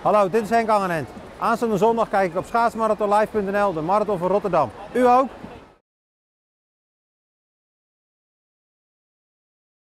Hallo, dit is Henk Angenent. Aanstaande zondag kijk ik op schaatsmarathonlive.nl de Marathon van Rotterdam. U ook?